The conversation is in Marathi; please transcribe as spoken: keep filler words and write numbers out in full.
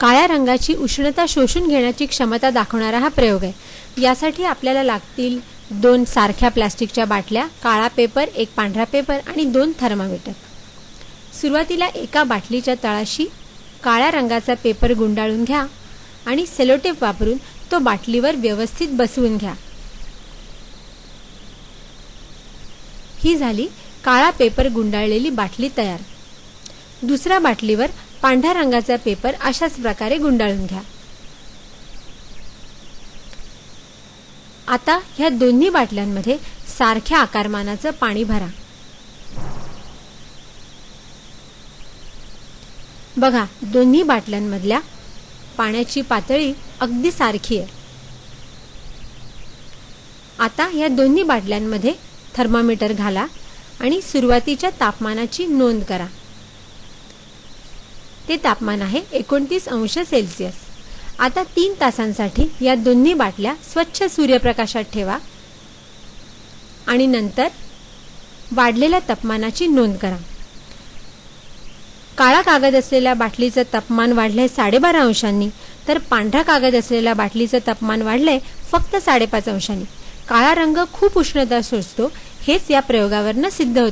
काळ्या रंगाची उष्णता शोषून घेण्याची क्षमता दाखवणारा हा प्रयोग आहे। यासाठी आपल्याला लागतील दोन सारख्या प्लास्टिकच्या बाटल्या, काळा पेपर, एक पांढरा पेपर आणि दोन थर्मामीटर। सुरुवातीला एका बाटलीच्या तळाशी काळ्या रंगाचा पेपर गुंडाळून घ्या आणि सेलोटेप वापरून तो बाटलीवर व्यवस्थित बसवून घ्या। ही झाली काळा पेपर गुंडाळलेली बाटली तयार। दुसऱ्या बाटलीवर पांढऱ्या रंगाचा पेपर अशाच प्रकारे गुंडाळून घ्या। आता ह्या दोन्ही बाटल्यांमध्ये सारख्या आकारमानाचं पाणी भरा। बघा, दोन्ही बाटल्यांमधल्या पाण्याची पातळी अगदी सारखी आहे। आता या दोन्ही बाटल्यांमध्ये थर्मामीटर घाला आणि सुरुवातीच्या तापमानाची नोंद करा। ते तापमान आहे एकोणतीस अंश सेल्सिअस। आता तीन तासांसाठी या दोन्ही बाटल्या स्वच्छ सूर्यप्रकाशात ठेवा आणि नंतर वाढलेल्या तापमानाची नोंद करा। काळा कागद असलेल्या बाटलीचं तापमान वाढले साडेबारा अंशांनी, तर पांढरा कागद असलेल्या बाटलीचं तापमान वाढले फक्त साडेपाच अंशांनी। काळा रंग खूप उष्णता शोषतो, हेच या प्रयोगावरून सिद्ध होते।